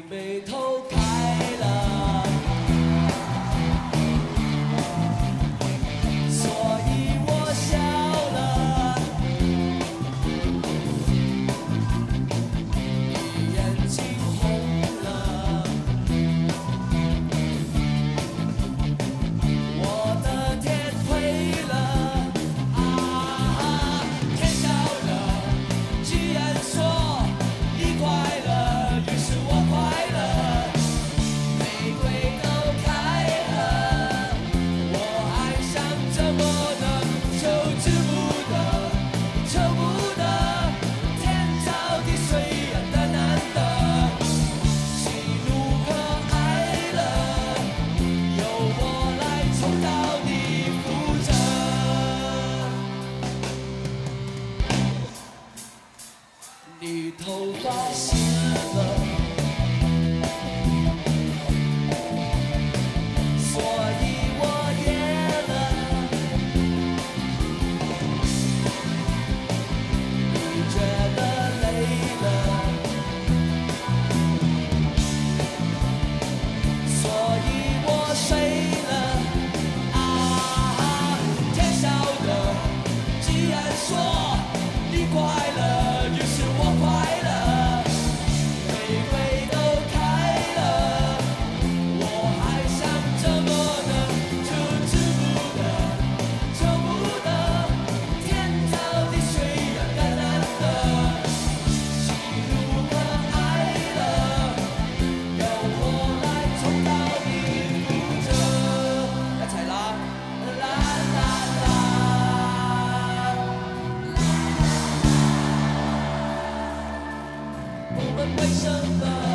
被偷开了，所以我笑了。你眼睛红了，我的天灰了啊！天晓得，既然说你快乐，于是我快乐。玫瑰都开了，我爱上怎么能求之不得，求不得，天长地久的难得。喜怒可哀乐，由我来创造你负责。你头发湿了，所以我也了。你觉得累了，所以我睡了。啊，天晓得，既然说你快乐，于是我快乐。玫瑰都开了，我还想怎么能求之不得，求不得，天长地久的难得。喜怒可哀乐，由我来创造你负责。来踩啦，啦啦啦。我们为什么？